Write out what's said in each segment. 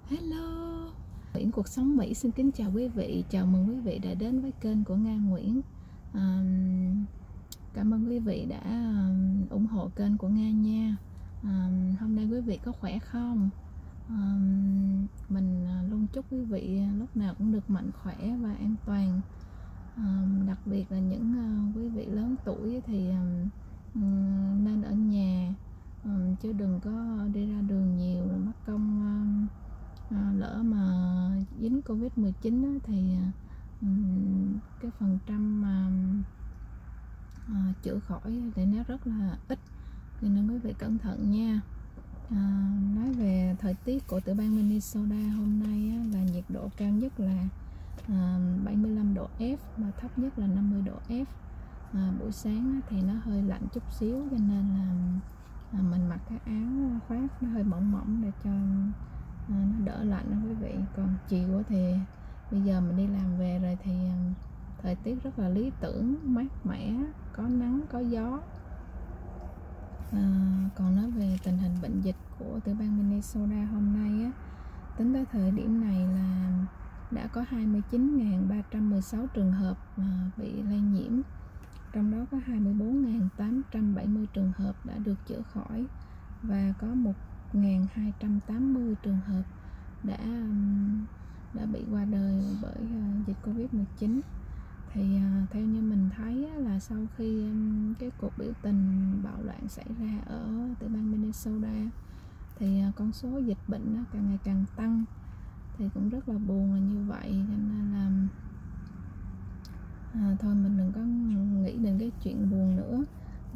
Hello, Nguyễn Cuộc Sống Mỹ xin kính chào quý vị. Chào mừng quý vị đã đến với kênh của Nga Nguyễn. Cảm ơn quý vị đã ủng hộ kênh của Nga nha. Hôm nay quý vị có khỏe không? Mình luôn chúc quý vị lúc nào cũng được mạnh khỏe và an toàn. Đặc biệt là những quý vị lớn tuổi thì nên ở nhà, chứ đừng có đi ra đường nhiều rồi mất công lỡ mà dính Covid-19 thì cái phần trăm mà chữa khỏi thì nó rất là ít, cho nên quý vị cẩn thận nha. Nói về thời tiết của tiểu bang Minnesota hôm nay là nhiệt độ cao nhất là 75 độ F và thấp nhất là 50 độ F. Buổi sáng thì nó hơi lạnh chút xíu, cho nên là mình mặc cái áo khoác nó hơi mỏng mỏng để cho nó đỡ lạnh đó quý vị. Còn chiều thì bây giờ mình đi làm về rồi thì thời tiết rất là lý tưởng, mát mẻ, có nắng có gió. Còn nói về tình hình bệnh dịch của tiểu bang Minnesota hôm nay tính tới thời điểm này là đã có 29.316 trường hợp bị lây nhiễm, trong đó có 24.870 trường hợp đã được chữa khỏi và có 1.280 trường hợp đã bị qua đời bởi dịch Covid-19. Thì theo như mình thấy là sau khi cái cuộc biểu tình bạo loạn xảy ra ở tiểu bang Minnesota thì con số dịch bệnh nó càng ngày càng tăng, thì cũng rất là buồn là như vậy. Cho nên là thôi mình đừng có nghĩ đến cái chuyện buồn nữa.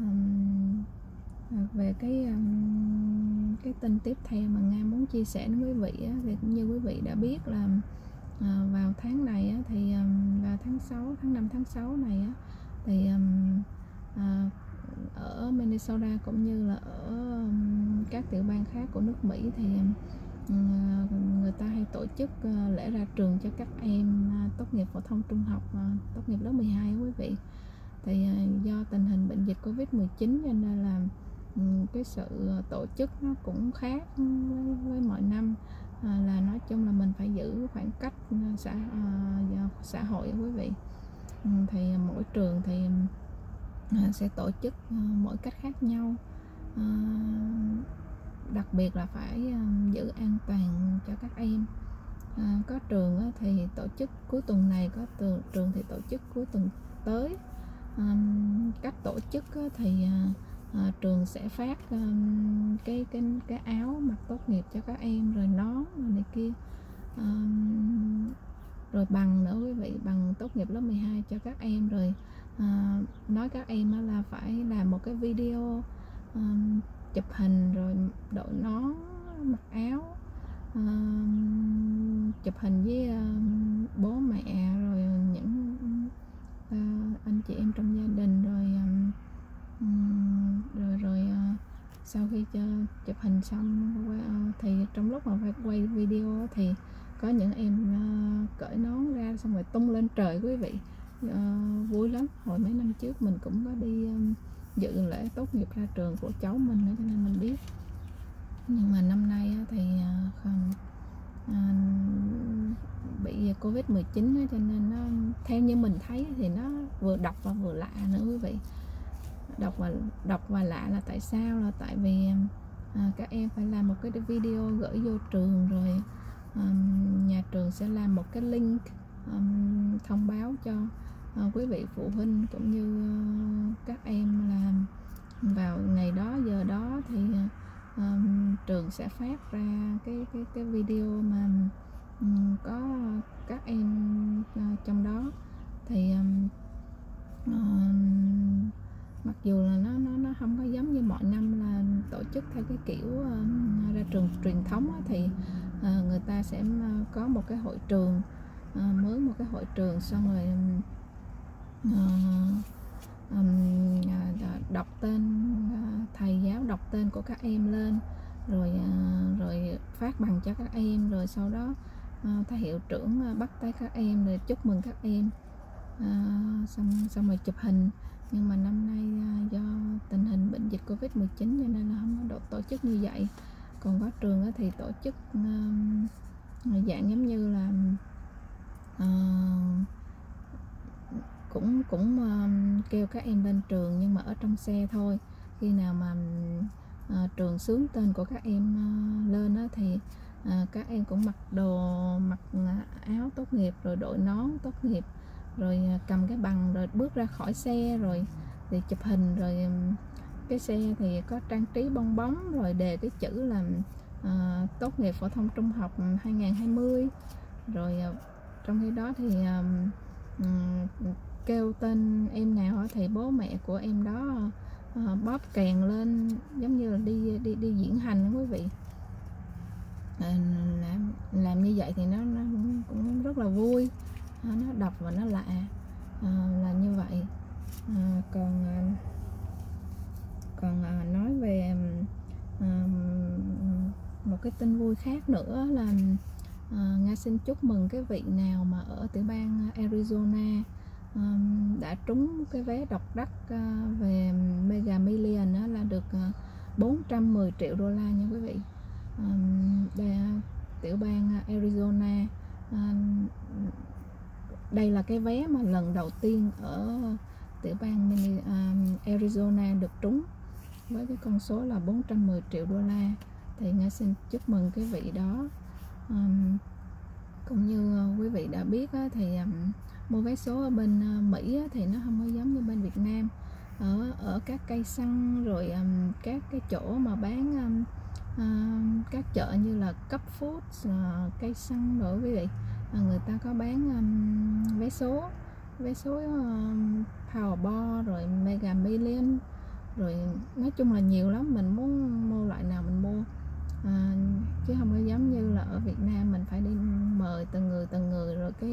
Về cái tin tiếp theo mà Nga muốn chia sẻ với quý vị thì cũng như quý vị đã biết là vào tháng này thì vào tháng 6, tháng 5, tháng 6 này thì ở Minnesota cũng như là ở các tiểu bang khác của nước Mỹ thì người ta hay tổ chức lễ ra trường cho các em tốt nghiệp phổ thông trung học, tốt nghiệp lớp 12 quý vị. Thì do tình hình bệnh dịch Covid-19 cho nên là cái sự tổ chức nó cũng khác với mọi năm, là nói chung là mình phải giữ khoảng cách xã hội quý vị. Thì mỗi trường thì sẽ tổ chức mỗi cách khác nhau, đặc biệt là phải giữ an toàn cho các em. Có trường thì tổ chức cuối tuần này, có trường thì tổ chức cuối tuần tới. Cách tổ chức thì trường sẽ phát cái áo mặc tốt nghiệp cho các em, rồi nón rồi này kia, rồi bằng nữa quý vị, bằng tốt nghiệp lớp 12 cho các em. Rồi nói các em là phải làm một cái video chụp hình rồi đội nón mặc áo, chụp hình với bố mẹ rồi những anh chị em trong gia đình, rồi sau khi chụp hình xong thì trong lúc mà phải quay video thì có những em cởi nón ra xong rồi tung lên trời quý vị. Vui lắm. Hồi mấy năm trước mình cũng có đi dự lễ tốt nghiệp ra trường của cháu mình nữa, cho nên mình biết. Nhưng mà năm nay thì bị Covid-19 cho nên nó, theo như mình thấy thì nó vừa độc và vừa lạ nữa quý vị. Độc và lạ là tại sao? Là tại vì các em phải làm một cái video gửi vô trường, rồi nhà trường sẽ làm một cái link thông báo cho quý vị phụ huynh cũng như các em là vào ngày đó giờ đó thì trường sẽ phát ra cái video mà có các em trong đó. Thì mặc dù là nó không có giống như mọi năm là tổ chức theo cái kiểu ra trường truyền thống thì người ta sẽ có một cái hội trường, mướn một cái hội trường, xong rồi đọc tên, thầy giáo đọc tên của các em lên, rồi phát bằng cho các em, rồi sau đó thầy hiệu trưởng bắt tay các em rồi chúc mừng các em, xong rồi chụp hình. Nhưng mà năm nay do tình hình bệnh dịch Covid-19 cho nên là không có tổ chức như vậy. Còn có trường thì tổ chức dạng giống như là cũng kêu các em lên trường nhưng mà ở trong xe thôi. Khi nào mà trường xướng tên của các em lên á, thì các em cũng mặc áo tốt nghiệp, rồi đội nón tốt nghiệp, rồi cầm cái bằng, rồi bước ra khỏi xe rồi thì chụp hình. Rồi cái xe thì có trang trí bong bóng, rồi đề cái chữ là tốt nghiệp phổ thông trung học 2020. Rồi trong khi đó thì kêu tên em nào thì bố mẹ của em đó bóp kèn lên giống như là đi diễn hành quý vị. Làm như vậy thì nó cũng rất là vui, nó độc và nó lạ, là như vậy. Còn nói về một cái tin vui khác nữa là Nga xin chúc mừng cái vị nào mà ở tiểu bang Arizona đã trúng cái vé độc đắc về Mega Million đó, là được 410 triệu đô la nha quý vị. Tiểu bang Arizona, đây là cái vé mà lần đầu tiên ở tiểu bang Arizona được trúng với cái con số là 410 triệu đô la. Thì Nga xin chúc mừng cái vị đó. Cũng như quý vị đã biết thì mua vé số ở bên Mỹ thì nó không có giống như bên Việt Nam. Ở các cây xăng, rồi các cái chỗ mà bán các chợ như là Cup Food, cây xăng rồi quý vị, người ta có bán vé số Powerball, rồi Mega Million, rồi nói chung là nhiều lắm. Mình muốn mua loại nào mình mua, chứ không có giống như là ở Việt Nam mình phải đi mời từng người rồi cái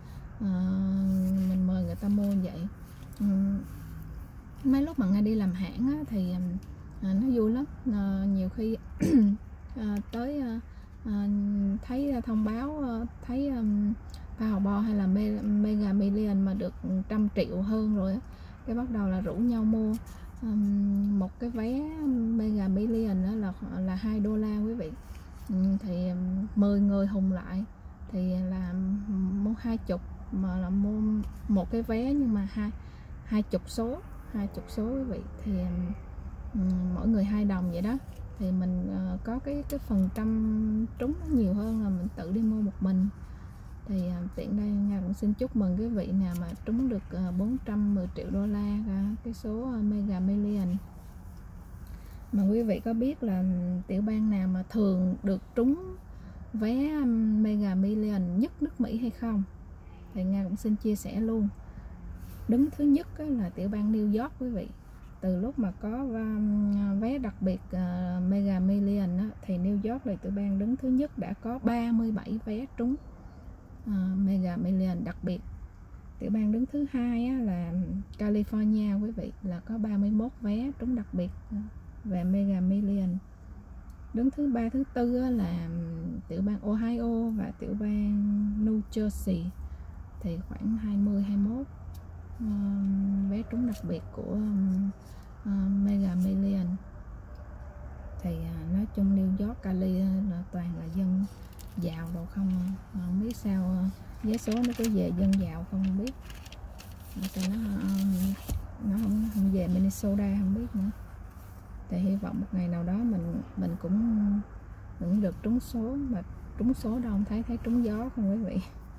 mình mời người ta mua như vậy. Mấy lúc mà Nga đi làm hãng thì nó vui lắm. Nhiều khi tới thấy thông báo thấy Powerball hay là Mega Million mà được 100 triệu hơn rồi cái bắt đầu là rủ nhau mua. Một cái vé Mega Million đó là 2 đô la quý vị. Thì 10 người hùng lại thì là mua 20, mà là mua một cái vé nhưng mà 20 số quý vị, thì mỗi người 2 đồng vậy đó. Thì mình có cái phần trăm trúng nhiều hơn là mình tự đi mua một mình. Thì tiện đây Nga cũng xin chúc mừng cái vị nào mà trúng được 410 triệu đô la cái số Mega Million. Mà quý vị có biết là tiểu bang nào mà thường được trúng vé Mega Million nhất nước Mỹ hay không? Thì Nga cũng xin chia sẻ luôn. Đứng thứ nhất là tiểu bang New York quý vị. Từ lúc mà có vé đặc biệt Mega Million thì New York là tiểu bang đứng thứ nhất, đã có 37 vé trúng Mega Million đặc biệt. Tiểu bang đứng thứ hai là California quý vị, là có 31 vé trúng đặc biệt về Mega Million. Đứng thứ ba, thứ tư là tiểu bang Ohio và tiểu bang New Jersey, thì khoảng 20-21 vé trúng đặc biệt của Mega Million. Thì nói chung New York, Cali là toàn là dân giàu đâu không biết sao vé số nó cứ về dân giàu không biết. Cho nó không về Minnesota không biết nữa. Thì hy vọng một ngày nào đó mình cũng được trúng số, mà trúng số đâu không thấy trúng gió không quý vị.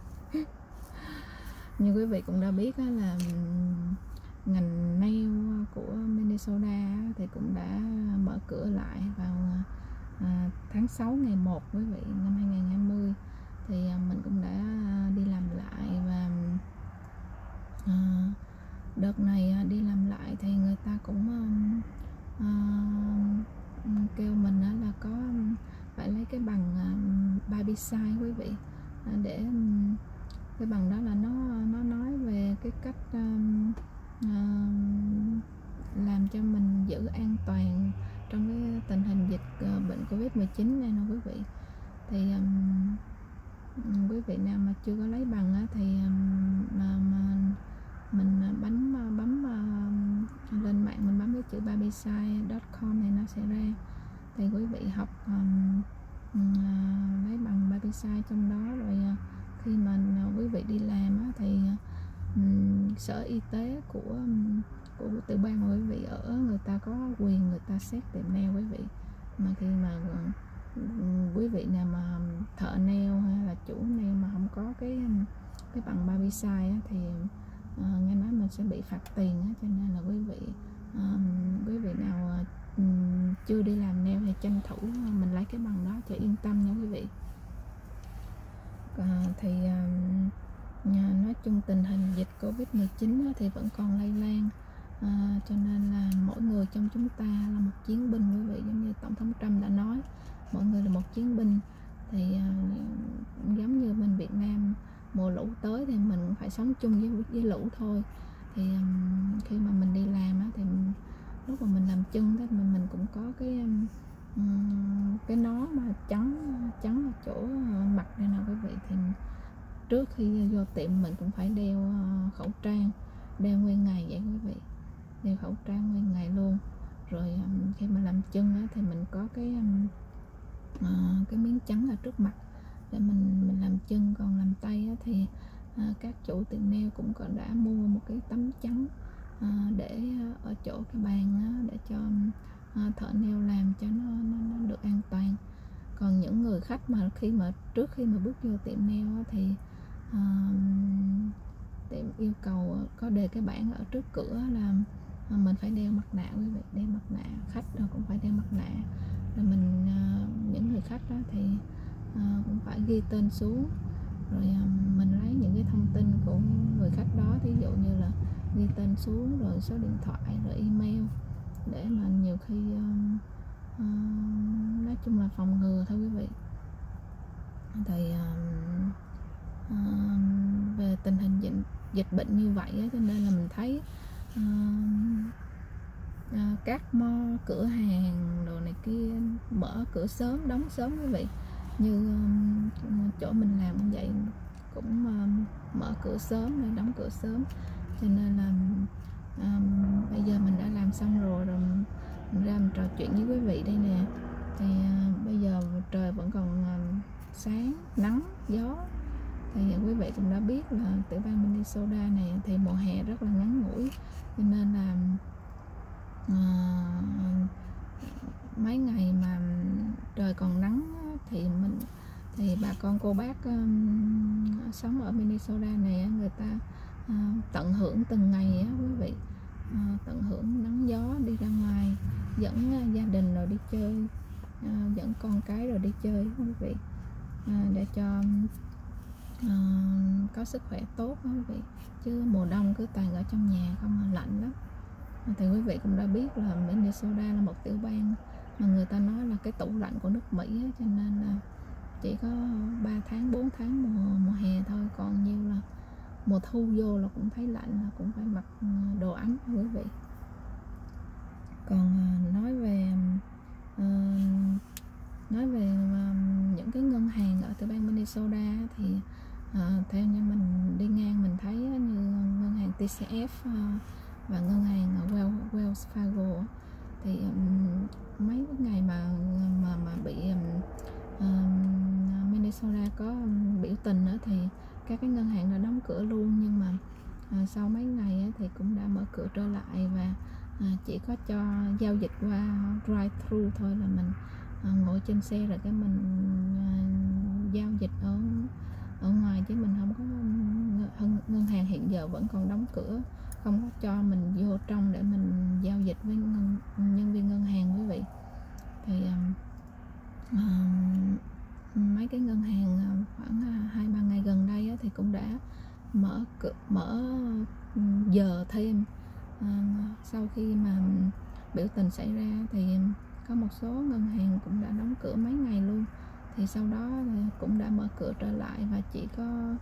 Như quý vị cũng đã biết là ngành nail của Minnesota thì cũng đã mở cửa lại vào tháng 6 ngày 1 quý vị, năm 2020. Thì mình cũng đã đi làm lại, và đợt này đi làm lại thì người ta cũng kêu mình là có phải lấy cái bằng Barbicide quý vị, để cái bằng đó là nó nói về cái cách làm cho mình giữ an toàn trong cái tình hình dịch bệnh Covid-19 này nè quý vị. Thì quý vị nào mà chưa có lấy bằng thì mình bấm lên mạng, mình bấm cái chữ barbicide.com này nó sẽ ra. Thì quý vị học lấy bằng Barbicide sai trong đó. Rồi khi mà quý vị đi làm á, thì sở y tế của tiểu bang mà quý vị ở, người ta có quyền người ta xét tiệm nail quý vị. Mà khi mà quý vị nào mà thợ nail hay là chủ nail mà không có cái bằng Barbicide á, thì nghe nói mình sẽ bị phạt tiền á. Cho nên là quý vị nào chưa đi làm nail thì tranh thủ mình lấy cái bằng đó cho yên tâm nha quý vị. Thì nói chung tình hình dịch Covid-19 thì vẫn còn lây lan, cho nên là mỗi người trong chúng ta là một chiến binh quý vị. Giống như Tổng thống Trump đã nói, mỗi người là một chiến binh. Thì giống như bên Việt Nam, mùa lũ tới thì mình cũng phải sống chung với lũ thôi. Thì khi mà mình đi làm á, thì lúc mà mình làm chân đó, mình cũng có cái nón mà trắng ở chỗ mặt đây nè quý vị. Thì trước khi vô tiệm mình cũng phải đeo khẩu trang, đeo nguyên ngày vậy quý vị, đeo khẩu trang nguyên ngày luôn. Rồi khi mà làm chân á, thì mình có cái miếng trắng ở trước mặt để mình làm chân. Còn làm tay á, thì các chủ tiệm nail cũng còn đã mua một cái tấm trắng để ở chỗ cái bàn á, để cho thợ nail làm cho nó được an toàn. Còn những người khách mà trước khi mà bước vô tiệm nail á, thì tiệm yêu cầu có đề cái bảng ở trước cửa là mình phải đeo mặt nạ quý vị, đeo mặt nạ, khách cũng phải đeo mặt nạ. Rồi những người khách đó thì cũng phải ghi tên xuống, rồi mình lấy những cái thông tin của người khách đó, thí dụ như là ghi tên xuống, rồi số điện thoại, rồi email, để mà nhiều khi nói chung là phòng ngừa thôi quý vị. Thì về tình hình dịch bệnh như vậy á, cho nên là mình thấy các cửa hàng đồ này kia mở cửa sớm, đóng sớm quý vị. Như chỗ mình làm cũng vậy, cũng mở cửa sớm rồi đóng cửa sớm. Cho nên là bây giờ mình đã làm xong rồi mình ra mình trò chuyện với quý vị đây nè. Thì bây giờ trời vẫn còn sáng, nắng, gió. Thì quý vị cũng đã biết là tiểu bang Minnesota này thì mùa hè rất là ngắn ngủi, cho nên là mấy ngày mà trời còn nắng thì bà con cô bác sống ở Minnesota này, người ta tận hưởng từng ngày á quý vị, tận hưởng nắng gió, đi ra ngoài dẫn gia đình rồi đi chơi, dẫn con cái rồi đi chơi quý vị, để cho có sức khỏe tốt quý vị. Chứ mùa đông cứ toàn ở trong nhà không, lạnh lắm. Thì quý vị cũng đã biết là Minnesota là một tiểu bang mà người ta nói là cái tủ lạnh của nước Mỹ á, cho nên là chỉ có 3 tháng 4 tháng mùa hè thôi, còn như là mùa thu vô là cũng thấy lạnh, là cũng phải mặc đồ ấm quý vị. Còn nói về những cái ngân hàng ở tiểu bang Minnesota thì theo như mình đi ngang mình thấy như ngân hàng TCF và ngân hàng Wells Fargo thì mấy cái ngày mà bị Minnesota có biểu tình nữa thì các cái ngân hàng đã đóng cửa luôn. Nhưng mà sau mấy ngày thì cũng đã mở cửa trở lại, và chỉ có cho giao dịch qua drive-thru thôi, là mình ngồi trên xe rồi cái mình giao dịch ở ngoài, chứ mình không có ngân hàng hiện giờ vẫn còn đóng cửa, không có cho mình vô trong để mình giao dịch với nhân viên ngân hàng quý vị. Thì mấy cái ngân hàng khoảng 2-3 ngày gần đây thì cũng đã mở giờ thêm. Sau khi mà biểu tình xảy ra thì có một số ngân hàng cũng đã đóng cửa mấy ngày luôn, thì sau đó cũng đã mở cửa trở lại, và chỉ có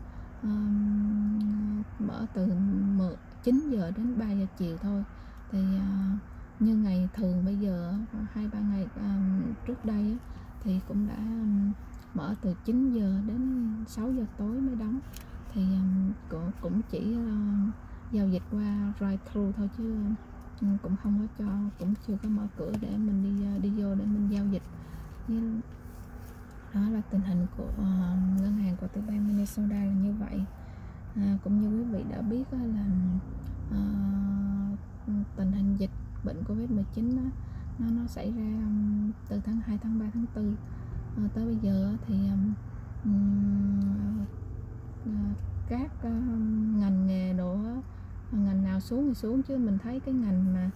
mở từ 9 giờ đến 3 giờ chiều thôi. Thì như ngày thường bây giờ 2-3 ngày trước đây thì cũng đã mở từ 9 giờ đến 6 giờ tối mới đóng. Thì cũng chỉ giao dịch qua drive-thru thôi, chứ cũng không có cho, cũng chưa có mở cửa để mình đi vô để mình giao dịch. Đó là tình hình của ngân hàng của tiểu bang Minnesota là như vậy. Cũng như quý vị đã biết là tình hình dịch bệnh Covid-19 nó xảy ra từ tháng 2, tháng 3, tháng 4 tới bây giờ thì các ngành nghề đồ ngành nào xuống thì xuống, chứ mình thấy cái ngành mà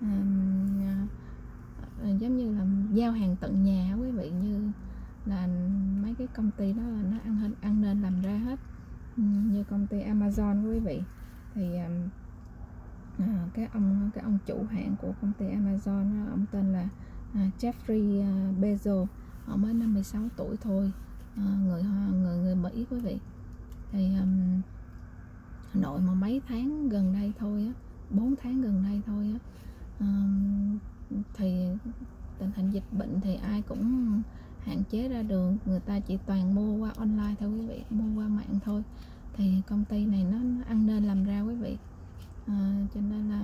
giống như là giao hàng tận nhà quý vị, như là mấy cái công ty đó là nó ăn nên làm ra hết, như công ty Amazon quý vị. Thì cái ông chủ hãng của công ty Amazon đó, ông tên là Jeffrey Bezos, ông mới 56 tuổi thôi, người Mỹ quý vị. Thì nội mà mấy tháng gần đây thôi á, 4 tháng gần đây thôi á, thì tình hình dịch bệnh thì ai cũng hạn chế ra đường, người ta chỉ toàn mua qua online thôi quý vị, mua qua mạng thôi. Thì công ty này nó ăn nên làm ra quý vị, cho nên là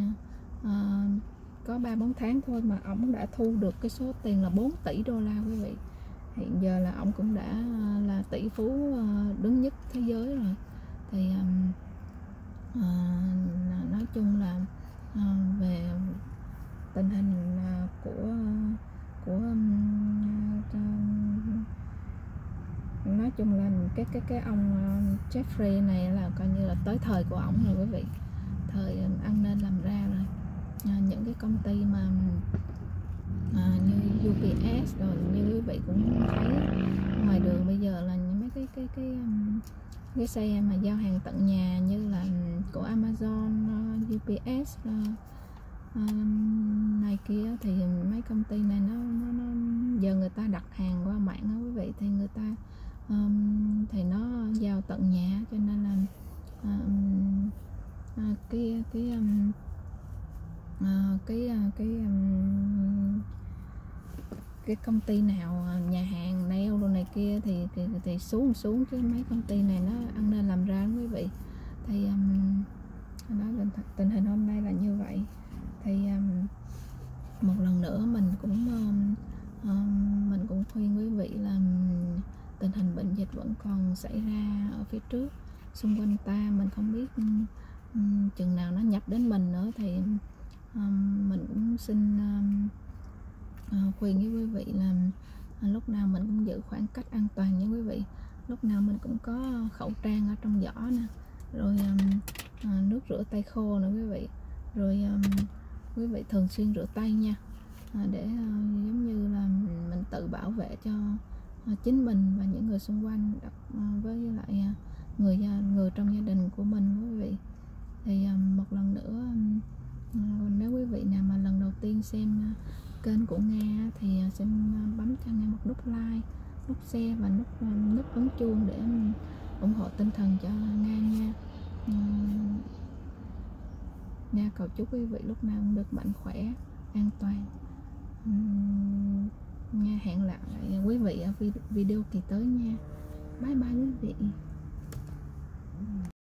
có 3-4 tháng thôi mà ổng đã thu được cái số tiền là 4 tỷ đô la quý vị. Hiện giờ là ổng cũng đã là tỷ phú đứng nhất thế giới rồi. Thì nói chung là về tình hình của nói chung là cái ông Jeffrey này là coi như là tới thời của ổng rồi quý vị, thời ăn nên làm ra rồi. Những cái công ty mà như UPS rồi, như quý vị cũng thấy ngoài đường bây giờ là mấy cái xe mà giao hàng tận nhà như là của Amazon, UPS này kia, thì mấy công ty này nó giờ người ta đặt hàng qua mạng đó quý vị, thì người ta thì nó giao tận nhà, cho nên là cái công ty nào nhà hàng nail đồ này kia thì xuống, chứ mấy công ty này nó ăn nên làm ra quý vị. Thì đó, tình hình hôm nay là như vậy. Thì một lần nữa mình cũng khuyên quý vị là tình hình bệnh dịch vẫn còn xảy ra ở phía trước xung quanh ta, mình không biết chừng nào nó nhập đến mình nữa. Thì mình cũng xin khuyên với quý vị là lúc nào mình cũng giữ khoảng cách an toàn nha quý vị. Lúc nào mình cũng có khẩu trang ở trong giỏ nè, rồi nước rửa tay khô nữa quý vị. Rồi quý vị thường xuyên rửa tay nha, để giống như là mình tự bảo vệ cho chính mình và những người xung quanh, với lại người trong gia đình của mình quý vị. Thì một lần nữa, nếu quý vị nào mà lần đầu tiên xem kênh của Nga thì xin bấm cho Nga một nút like, nút share và nút ấn chuông để ủng hộ tinh thần cho Nga nha. Nga cầu chúc quý vị lúc nào cũng được mạnh khỏe, an toàn. Nga hẹn lại quý vị ở video kỳ tới nha. Bye bye quý vị.